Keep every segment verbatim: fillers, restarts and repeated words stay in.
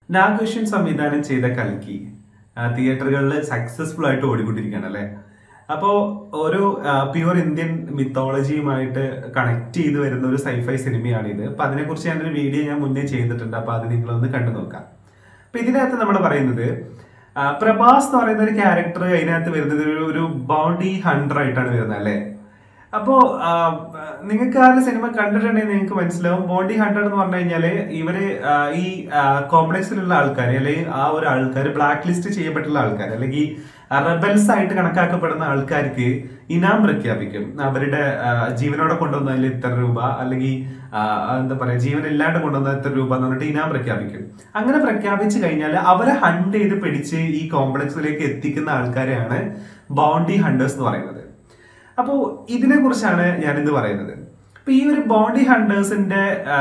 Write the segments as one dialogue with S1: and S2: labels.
S1: നാഗേഷൻ സംവിധാനം ചെയ്ത കൽക്കി തിയേറ്ററുകളിൽ സക്സസ്ഫുൾ ആയിട്ട് ഓടിക്കൊണ്ടിരിക്കുകയാണ് അല്ലേ. അപ്പോൾ ഒരു പ്യുവർ ഇന്ത്യൻ മിത്തോളജിയുമായിട്ട് കണക്ട് ചെയ്ത് വരുന്ന ഒരു സൈഫൈ സിനിമയാണ് ഇത്. അപ്പൊ അതിനെക്കുറിച്ച് ഞാനൊരു വീഡിയോ ഞാൻ മുന്നേ ചെയ്തിട്ടുണ്ട്. അപ്പൊ അത് നിങ്ങളൊന്ന് കണ്ടു നോക്കാം. അപ്പൊ ഇതിനകത്ത് നമ്മൾ പറയുന്നത് പ്രഭാസ് എന്ന് പറയുന്ന ഒരു ക്യാരക്ടർ അതിനകത്ത് വരുന്നത് ഒരു ബൗണ്ടി ഹണ്ടർ ആയിട്ടാണ് വരുന്നത് അല്ലേ. അപ്പോ നിങ്ങൾക്ക് ആ ഒരു സിനിമ കണ്ടിട്ടുണ്ടെങ്കിൽ നിങ്ങൾക്ക് മനസ്സിലാവും. ബോണ്ടി ഹണ്ടർ എന്ന് പറഞ്ഞു കഴിഞ്ഞാല് ഇവര് ഈ കോംപ്ലക്സിലുള്ള ആൾക്കാർ അല്ലെങ്കിൽ ആ ഒരു ആൾക്കാർ ബ്ലാക്ക് ലിസ്റ്റ് ചെയ്യപ്പെട്ടുള്ള ആൾക്കാർ അല്ലെങ്കിൽ റെബൽസ് ആയിട്ട് കണക്കാക്കപ്പെടുന്ന ആൾക്കാർക്ക് ഇനാം പ്രഖ്യാപിക്കും. അവരുടെ ജീവനോടെ കൊണ്ടുവന്നതിൽ ഇത്ര രൂപ അല്ലെങ്കിൽ എന്താ പറയാ ജീവൻ ഇല്ലാണ്ട് കൊണ്ടുവന്ന ഇത്ര രൂപ എന്ന് പറഞ്ഞിട്ട് ഇനാം പ്രഖ്യാപിക്കും. അങ്ങനെ പ്രഖ്യാപിച്ചു കഴിഞ്ഞാൽ അവരെ ഹണ്ട് ചെയ്ത് പിടിച്ച് ഈ കോംപ്ലക്സിലേക്ക് എത്തിക്കുന്ന ആൾക്കാരെയാണ് ബൗണ്ടി ഹണ്ടേഴ്സ് എന്ന് പറയുന്നത്. അപ്പോൾ ഇതിനെ കുറിച്ചാണ് ഞാനിന്ന് പറയുന്നത്. അപ്പൊ ഈ ഒരു ബോണ്ടി ഹണ്ടേഴ്സിന്റെ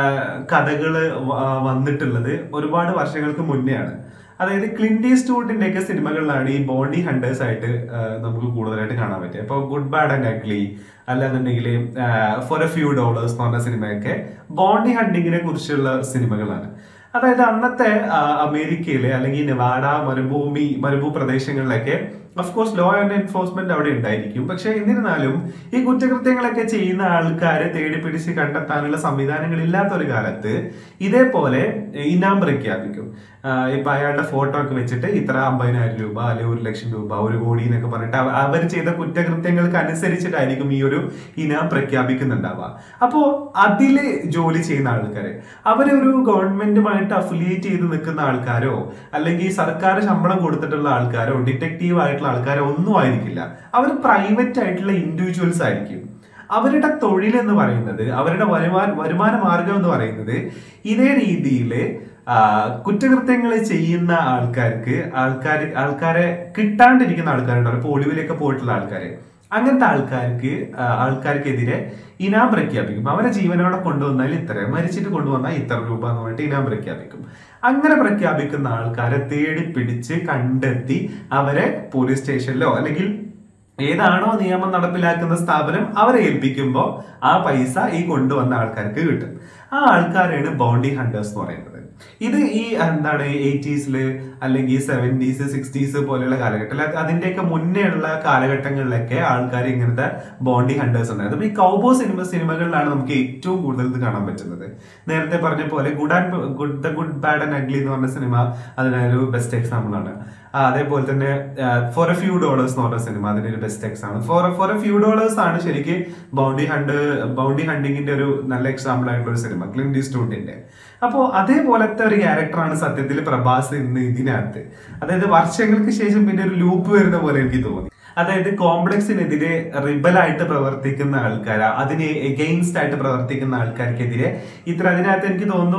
S1: കഥകള് വന്നിട്ടുള്ളത് ഒരുപാട് വർഷങ്ങൾക്ക് മുന്നെയാണ്. അതായത് ക്ലിന്റ് ഈസ്റ്റ്വുഡിന്റെ ഒക്കെ സിനിമകളിലാണ് ഈ ബോണ്ടി ഹണ്ടേഴ്സ് ആയിട്ട് നമുക്ക് കൂടുതലായിട്ട് കാണാൻ പറ്റുക. ഇപ്പൊ ഗുഡ് ബാഡ് ആൻഡ് അഗ്ലി അല്ലാന്നുണ്ടെങ്കിൽ ഫോർ എ ഫ്യൂ ഡോളേഴ്സ് എന്ന് പറഞ്ഞ സിനിമയൊക്കെ ബോണ്ടി ഹണ്ടിങ്ങിനെ കുറിച്ചുള്ള സിനിമകളാണ്. അതായത് അന്നത്തെ അമേരിക്കയിലെ അല്ലെങ്കിൽ നെവാഡ മരുഭൂമി മരുഭൂ പ്രദേശങ്ങളിലൊക്കെ ഓഫ്കോഴ്സ് ലോ ആൻഡ് എൻഫോഴ്സ്മെന്റ് അവിടെ ഉണ്ടായിരിക്കും. പക്ഷെ എന്നിരുന്നാലും ഈ കുറ്റകൃത്യങ്ങളൊക്കെ ചെയ്യുന്ന ആൾക്കാരെ തേടി പിടിച്ച് കണ്ടെത്താനുള്ള സംവിധാനങ്ങൾ ഇല്ലാത്ത ഒരു കാലത്ത് ഇതേപോലെ ഇനാം പ്രഖ്യാപിക്കും. ഇപ്പൊ അയാളുടെ ഫോട്ടോ ഒക്കെ വെച്ചിട്ട് ഇത്ര അമ്പതിനായിരം രൂപ അല്ലെങ്കിൽ ഒരു ലക്ഷം രൂപ ഒരു കോടി എന്നൊക്കെ പറഞ്ഞിട്ട് അവർ ചെയ്ത കുറ്റകൃത്യങ്ങൾക്ക് അനുസരിച്ചിട്ടായിരിക്കും ഈ ഒരു ഇനാം പ്രഖ്യാപിക്കുന്നുണ്ടാവുക. അപ്പോ അതില് ജോലി ചെയ്യുന്ന ആൾക്കാര് അവരൊരു ഗവൺമെന്റുമായിട്ട് അഫിലിയേറ്റ് ചെയ്ത് നിൽക്കുന്ന ആൾക്കാരോ അല്ലെങ്കിൽ സർക്കാർ ശമ്പളം കൊടുത്തിട്ടുള്ള ആൾക്കാരോ ഡിറ്റക്റ്റീവ് ആയിട്ടുള്ള ആൾക്കാരോ ഒന്നും ആയിരിക്കില്ല. അവർ പ്രൈവറ്റ് ആയിട്ടുള്ള ഇൻഡിവിജ്വൽസ് ആയിരിക്കും. അവരുടെ തൊഴിൽ എന്ന് പറയുന്നത് അവരുടെ വരുമാന വരുമാന മാർഗം എന്ന് പറയുന്നത് ഇതേ രീതിയിൽ കുറ്റകൃത്യങ്ങൾ ചെയ്യുന്ന ആൾക്കാർക്ക് ആൾക്കാർ ആൾക്കാരെ കിട്ടാണ്ടിരിക്കുന്ന ആൾക്കാരുണ്ടാവും. ഇപ്പോൾ ഒളിവിലേക്ക് പോയിട്ടുള്ള ആൾക്കാര് അങ്ങനത്തെ ആൾക്കാർക്ക് ആൾക്കാർക്കെതിരെ ഇനാം പ്രഖ്യാപിക്കും. അവരെ ജീവനോടെ കൊണ്ടുവന്നാൽ ഇത്ര, മരിച്ചിട്ട് കൊണ്ടുവന്നാൽ ഇത്ര രൂപ എന്ന് പറഞ്ഞിട്ട് ഇനാം പ്രഖ്യാപിക്കും. അങ്ങനെ പ്രഖ്യാപിക്കുന്ന ആൾക്കാരെ തേടി പിടിച്ച് കണ്ടെത്തി അവരെ പോലീസ് സ്റ്റേഷനിലോ അല്ലെങ്കിൽ ഏതാണോ നിയമം നടപ്പിലാക്കുന്ന സ്ഥാപനം അവരെ ഏൽപ്പിക്കുമ്പോൾ ആ പൈസ ഈ കൊണ്ടുവന്ന ആൾക്കാർക്ക് കിട്ടും. ആ ആൾക്കാരാണ് ബോണ്ടി ഹണ്ടേഴ്സ് എന്ന് പറയുന്നത്. ഇത് ഈ എന്താണ് എയ്റ്റീസില് അല്ലെങ്കിൽ സെവൻറ്റീസ് സിക്സ്റ്റീസ് പോലെയുള്ള കാലഘട്ടത്തിൽ അതിന്റെയൊക്കെ മുന്നേ ഉള്ള കാലഘട്ടങ്ങളിലൊക്കെ ആൾക്കാർ ഇങ്ങനത്തെ ബോണ്ടി ഹണ്ടേഴ്സ് ഉണ്ടായത്. അപ്പൊ ഈ കൗബോ സിനിമ സിനിമകളിലാണ് നമുക്ക് ഏറ്റവും കൂടുതൽ ഇത് കാണാൻ പറ്റുന്നത്. നേരത്തെ പറഞ്ഞ പോലെ good and good the good bad and ugly എന്ന് പറഞ്ഞ സിനിമ അതിനൊരു ബെസ്റ്റ് എക്സാമ്പിൾ ആണ്. അതേപോലെ തന്നെ ഫോർ എ ഫ്യൂ ഡോളേഴ്സ് എന്ന് പറഞ്ഞ സിനിമ അതിനൊരു best example. For for a few dollars ആണ് ശരിക്കും ബൗണ്ടി ഹണ്ട് ബൗണ്ടി ഹണ്ടിങ്ങിന്റെ ഒരു നല്ല എക്സാമ്പിൾ ആയിട്ടുള്ള ഒരു സിനിമ ക്ലിന്റ് ഈസ്റ്റ്വുഡിന്റെ. അപ്പോൾ അതേപോലത്തെ ഒരു ക്യാരക്ടറാണ് സത്യത്തിൽ പ്രഭാസ് ഇന്ന് ഇതിനകത്ത്. അതായത് വർഷങ്ങൾക്ക് ശേഷം പിന്നെ ഒരു ലൂപ്പ് വരുന്ന പോലെ എനിക്ക് തോന്നി. അതായത് കോംപ്ലക്സിനെതിരെ റിബലായിട്ട് പ്രവർത്തിക്കുന്ന ആൾക്കാർ, അതിന് എഗെയിൻസ്റ്റ് ആയിട്ട് പ്രവർത്തിക്കുന്ന ആൾക്കാർക്കെതിരെ ഇത്ര അതിനകത്ത് എനിക്ക് തോന്നുന്നു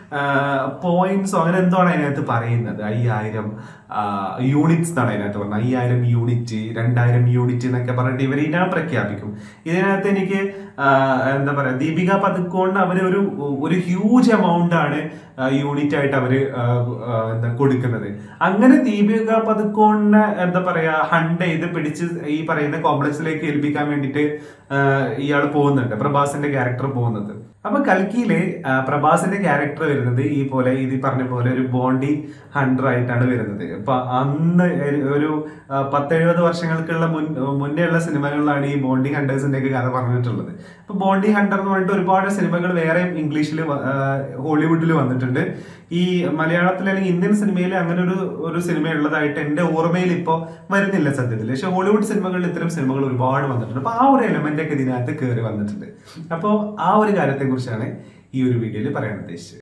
S1: പോയിന്റ്സോ അങ്ങനെ എന്തോ ആണ് അതിനകത്ത് പറയുന്നത്. അയ്യായിരം യൂണിറ്റ്സ് എന്നാണ് അതിനകത്ത് പറഞ്ഞത്. അയ്യായിരം യൂണിറ്റ് രണ്ടായിരം യൂണിറ്റ് എന്നൊക്കെ പറഞ്ഞിട്ട് ഇവർ ഇനാം പ്രഖ്യാപിക്കും. ഇതിനകത്ത് എനിക്ക് എന്താ പറയാ ദീപിക പദുക്കോണിന് അവര് ഒരു ഒരു ഹ്യൂജ് എമൗണ്ട് ആണ് യൂണിറ്റ് ആയിട്ട് അവര് എന്താ കൊടുക്കുന്നത്. അങ്ങനെ ദീപിക പദുക്കോണിനെ എന്താ പറയാ ഹണ്ട് ചെയ്ത് പിടിച്ച് ഈ പറയുന്ന കോംപ്ലക്സിലേക്ക് ഏൽപ്പിക്കാൻ വേണ്ടിയിട്ട് ഇയാൾ പോകുന്നുണ്ട്, പ്രഭാസിന്റെ ക്യാരക്ടർ പോകുന്നത്. അപ്പൊ കൽക്കിയില് പ്രഭാസിന്റെ ക്യാരക്ടർ വരുന്നത് ഈ പോലെ ഇത് പറഞ്ഞ പോലെ ഒരു ബോണ്ടി ഹണ്ടർ ആയിട്ടാണ് വരുന്നത്. അപ്പൊ അന്ന് ഒരു പത്തെഴുപത് വർഷങ്ങൾക്കുള്ള മുൻ മുന്നേ ഉള്ള സിനിമകളിലാണ് ഈ ബോണ്ടി ഹണ്ടേഴ്സിന്റെ ഒക്കെ കഥ പറഞ്ഞിട്ടുള്ളത്. അപ്പൊ ബോണ്ടി ഹണ്ടർ എന്ന് പറഞ്ഞിട്ട് ഒരുപാട് സിനിമകൾ വേറെയും ഇംഗ്ലീഷിൽ ഹോളിവുഡിൽ വന്നിട്ടുണ്ട്. ഈ മലയാളത്തിൽ അല്ലെങ്കിൽ ഇന്ത്യൻ സിനിമയിൽ അങ്ങനെ ഒരു ഒരു സിനിമ ഉള്ളതായിട്ട് എന്റെ ഓർമ്മയിൽ ഇപ്പോൾ വരുന്നില്ല സത്യത്തിൽ. പക്ഷെ ഹോളിവുഡ് സിനിമകളിൽ ഇത്തരം സിനിമകൾ ഒരുപാട് വന്നിട്ടുണ്ട്. അപ്പൊ ആ ഒരു എലമെന്റ് ഒക്കെ ഇതിനകത്ത് കയറി വന്നിട്ടുണ്ട്. അപ്പോൾ ആ ഒരു കാര്യത്തെ കുറിച്ചാണ് ഈ ഒരു വീഡിയോയിൽ പറയാൻ ഉദ്ദേശിച്ചത്.